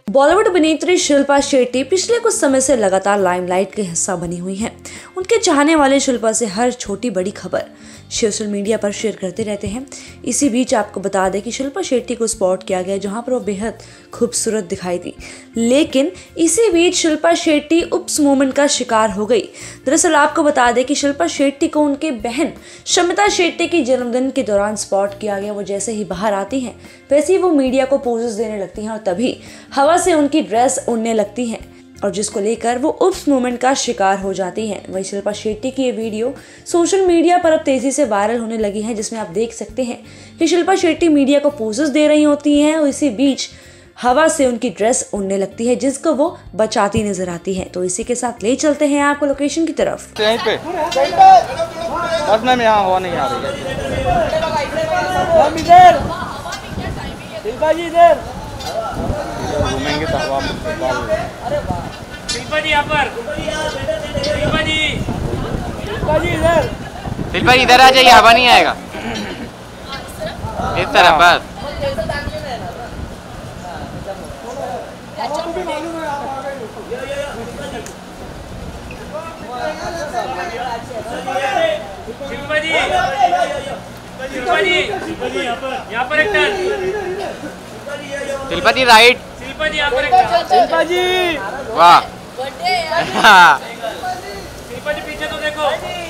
बॉलीवुड अभिनेत्री शिल्पा शेट्टी पिछले कुछ समय से लगातार लाइमलाइट के हिस्सा बनी हुई हैं। उनके चाहने वाले शिल्पा से हर छोटी बड़ी खबर सोशल मीडिया पर शेयर करते रहते हैं। इसी बीच आपको बता दें कि शिल्पा शेट्टी को स्पॉट किया गया जहां पर वो बेहद खूबसूरत दिखाई दी, लेकिन इसी बीच शिल्पा शेट्टी उप्स मोमेंट का शिकार हो गई। दरअसल आपको बता दें कि शिल्पा शेट्टी को उनके बहन शमिता शेट्टी की जन्मदिन के दौरान स्पॉट किया गया। वो जैसे ही बाहर आती हैं वैसे ही वो मीडिया को पोजेस देने लगती हैं और तभी हवा से उनकी ड्रेस उड़ने लगती है और जिसको लेकर वो उप्स मोमेंट का शिकार हो जाती हैं। वहीं शिल्पा शेट्टी की ये वीडियो सोशल मीडिया पर अब तेजी से वायरल होने लगी है, जिसमें आप देख सकते हैं कि शिल्पा शेट्टी मीडिया को पोजेस दे रही होती हैं और इसी बीच हवा से उनकी ड्रेस उड़ने लगती है जिसको वो बचाती नजर आती है। तो इसी के साथ ले चलते हैं आपको लोकेशन की तरफ। यहीं पे बस मैम यहाँ हवा नहीं आ रही है। घूमेंगे तो हवा शिल्पा जी यहाँ पर, शिल्पा जी इधर, शिल्पा जी इधर आ जाइए, हवा नहीं आएगा इस तरफ बस। शिल्पा जी, शिल्पा जी यहाँ पर एक टर्न, शिल्पा जी राइट, शिल्पा जी यहाँ पर एक टर्न, शिल्पा जी वाह शिल्पा जी पीछे तो देखो।